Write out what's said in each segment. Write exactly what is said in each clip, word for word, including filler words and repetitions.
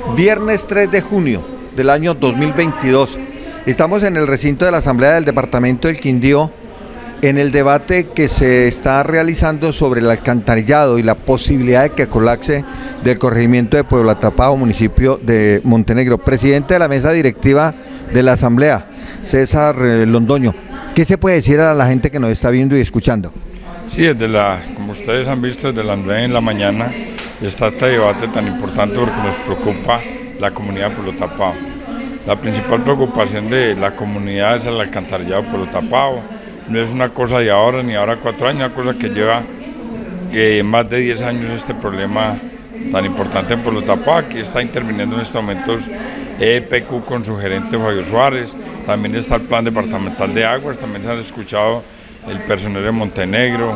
Viernes tres de junio del año dos mil veintidós. Estamos en el recinto de la Asamblea del Departamento del Quindío en el debate que se está realizando sobre el alcantarillado y la posibilidad de que colapse del corregimiento de Pueblo Atapao, municipio de Montenegro. Presidente de la mesa directiva de la Asamblea, César Londoño, ¿qué se puede decir a la gente que nos está viendo y escuchando? Sí, desde la, como ustedes han visto, desde las nueve en la mañana está este debate tan importante porque nos preocupa la comunidad de Pueblo Atapao. La principal preocupación de la comunidad es el alcantarillado de Pueblo Atapao. No es una cosa de ahora ni ahora cuatro años, una cosa que lleva eh, más de diez años este problema tan importante en Pueblo Atapao. Aquí está interviniendo en estos momentos E P Q con su gerente Fabio Suárez, también está el plan departamental de aguas, también se han escuchado el personal de Montenegro,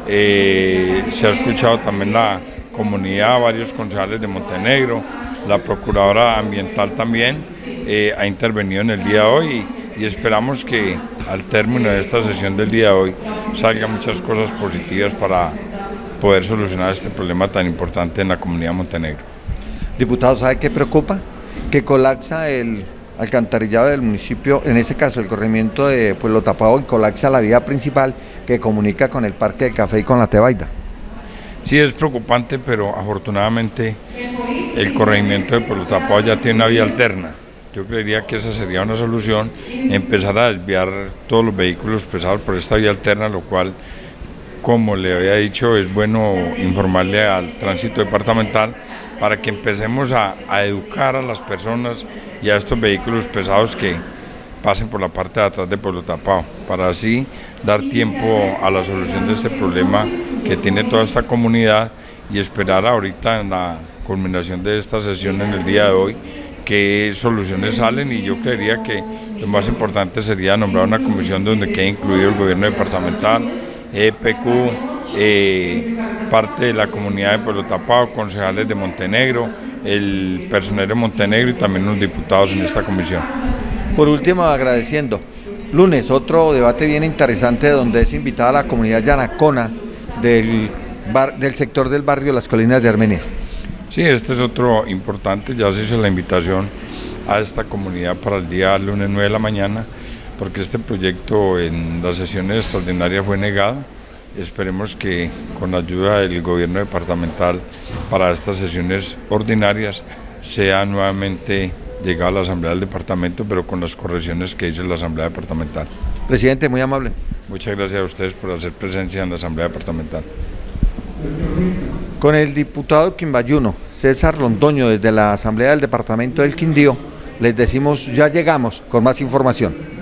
eh, se ha escuchado también la comunidad, varios concejales de Montenegro, la procuradora ambiental también eh, ha intervenido en el día de hoy y, y esperamos que al término de esta sesión del día de hoy salgan muchas cosas positivas para poder solucionar este problema tan importante en la comunidad de Montenegro. Diputado, ¿sabe qué preocupa? Que colapsa el alcantarillado del municipio, en este caso el corregimiento de Pueblo Atapao, y colapsa la vía principal que comunica con el Parque del Café y con la Tebaida. Sí, es preocupante, pero afortunadamente el corregimiento de Pueblo Atapao ya tiene una vía alterna. Yo creería que esa sería una solución, empezar a desviar todos los vehículos pesados por esta vía alterna, lo cual, como le había dicho, es bueno informarle al tránsito departamental para que empecemos a, a educar a las personas y a estos vehículos pesados que pasen por la parte de atrás de Pueblo Atapao, para así dar tiempo a la solución de este problema que tiene toda esta comunidad y esperar ahorita en la culminación de esta sesión en el día de hoy qué soluciones salen, y yo creería que lo más importante sería nombrar una comisión donde quede incluido el gobierno departamental, E P Q, eh, parte de la comunidad de Pueblo Atapao, concejales de Montenegro, el personal de Montenegro y también los diputados en esta comisión. Por último, agradeciendo, lunes otro debate bien interesante donde es invitada la comunidad yanacona del, bar, del sector del barrio Las Colinas de Armenia. Sí, este es otro importante, ya se hizo la invitación a esta comunidad para el día lunes nueve de la mañana, porque este proyecto en las sesiones extraordinarias fue negado. Esperemos que con la ayuda del gobierno departamental para estas sesiones ordinarias sea nuevamente llegado a la Asamblea del Departamento, pero con las correcciones que hizo la Asamblea Departamental. Presidente, muy amable. Muchas gracias a ustedes por hacer presencia en la Asamblea Departamental. Con el diputado quimbayuno, César Londoño, desde la Asamblea del Departamento del Quindío, les decimos, ya llegamos con más información.